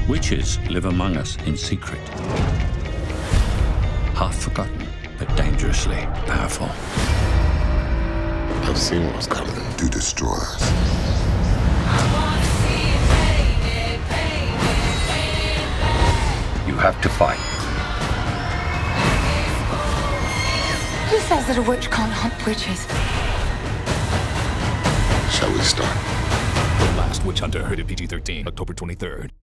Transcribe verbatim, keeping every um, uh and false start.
Witches live among us in secret. Half forgotten, but dangerously powerful. I've seen what's coming to destroy us. You have to fight. Who says that a witch can't hunt witches? Shall we start? The Last Witch Hunter, rated P G thirteen, October twenty-third.